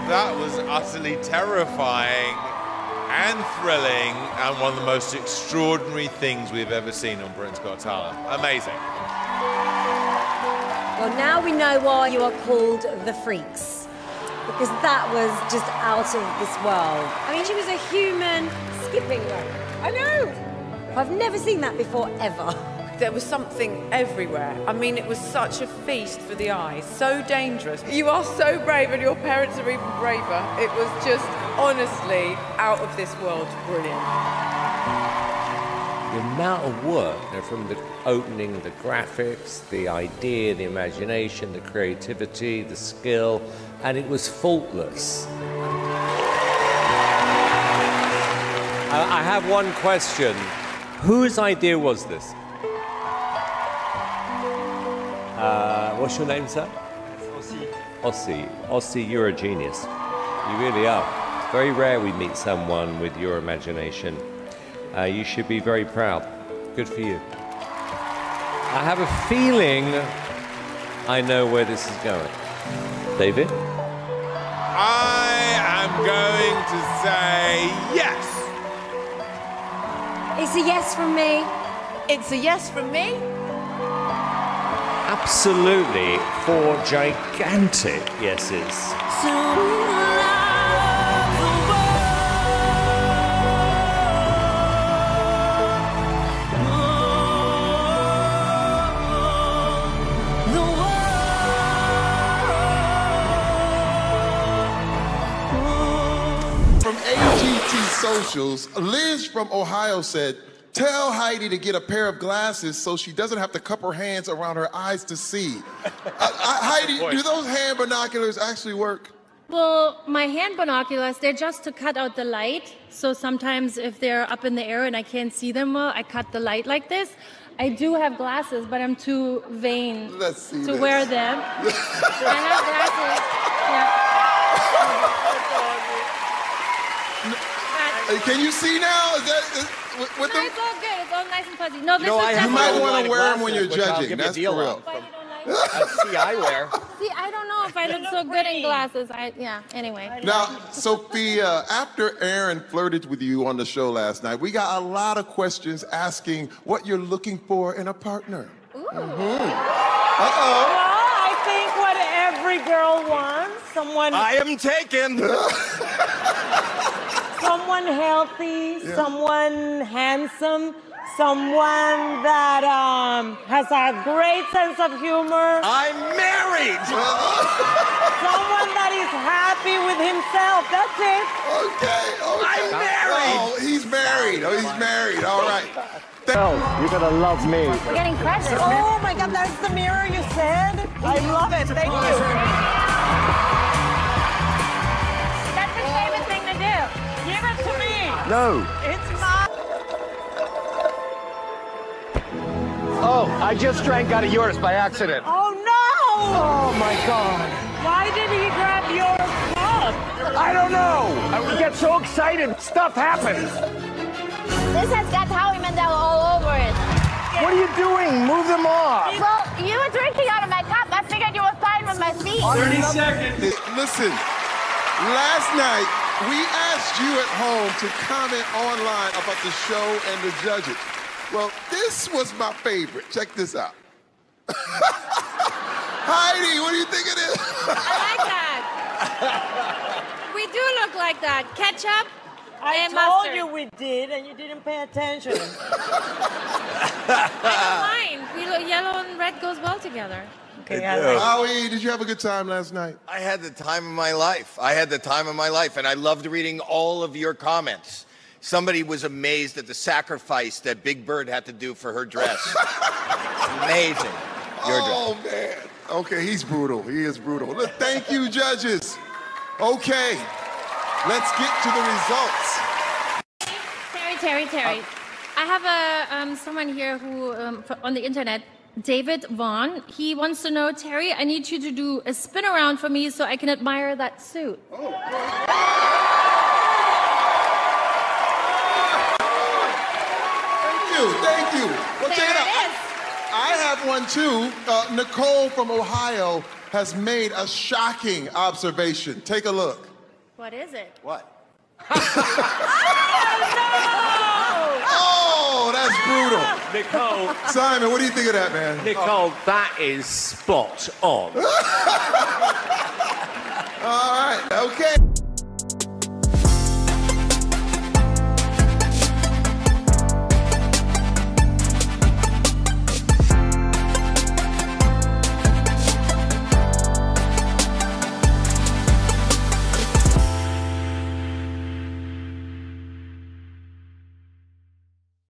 That was utterly terrifying and thrilling and one of the most extraordinary things we've ever seen on Britain's Got Talent. Amazing. Well, now we know why you are called the Freaks. Because that was just out of this world. I mean, she was a human skipping rope. I know. I've never seen that before, ever. There was something everywhere. I mean, it was such a feast for the eyes, so dangerous. You are so brave and your parents are even braver. It was just, honestly, out of this world brilliant. The amount of work, you know, from the opening, the graphics, the idea, the imagination, the creativity, the skill, and it was faultless. I have one question. Whose idea was this? What's your name, sir? Ossie. Ossie. Ossie, you're a genius. You really are. It's very rare we meet someone with your imagination. You should be very proud. Good for you. I have a feeling I know where this is going. David? I am going to say yes. It's a yes from me. It's a yes from me. Absolutely, 4 gigantic yeses. From AGT Socials, Liz from Ohio said, "Tell Heidi to get a pair of glasses so she doesn't have to cup her hands around her eyes to see." Heidi, do those hand binoculars actually work? Well, my hand binoculars, they're just to cut out the light. So sometimes if they're up in the air and I can't see them well, I cut the light like this. I do have glasses, but I'm too vain to wear them. I have glasses, yeah. Can you see now? Is that, with them? It's all good. It's all nice and fuzzy. No, this No, is you might want to wear them when you're which I'll judging. give you a That's deal for real. See, I wear. See, I don't know if I look so good in glasses. Yeah, anyway. Now, Sophia, after Aaron flirted with you on the show last night, we got a lot of questions asking what you're looking for in a partner. Well, I think what every girl wants, someone... I am taken. Someone healthy, someone handsome, someone that has a great sense of humor. I'm married. Someone that is happy with himself. That's it. Okay. I'm married. Oh, he's married. Oh, he's married. All right. You're gonna love me. We're getting presents. Oh my God, that's the mirror you said? I love it. Thank you. That's his favorite thing to do. Give it to me. No. It's mine. Oh, I just drank out of yours by accident. Oh no! Oh my God. Why did he grab your cup? I don't know. I would get so excited. Stuff happens. This has got Howie Mandel all over it. What are you doing? Move them off. Well, you were drinking out of my cup. I figured you were fine with my feet. 30 seconds. Listen, last night we asked you at home to comment online about the show and the judges. Well, this was my favorite. Check this out. Heidi, what do you think of this? I like that. We do look like that. Ketchup I and told mustard. you we did, and you didn't pay attention. I don't mind. We look, yellow and red goes well together. Okay, Howie, did you have a good time last night? I had the time of my life. And I loved reading all of your comments. Somebody was amazed at the sacrifice that Big Bird had to do for her dress. Amazing. Your dress. Oh, man. Okay, he's brutal. He is brutal. Look, thank you, judges. Okay, let's get to the results. Terry. I have someone here who, on the internet, David Vaughn. He wants to know, Terry, I need you to do a spin around for me so I can admire that suit. Thank you. Well, check it out. I have one too. Nicole from Ohio has made a shocking observation. Take a look. What is it? What? Oh, that's brutal. Nicole. Simon, what do you think of that, man? Nicole, that is spot on. All right, okay.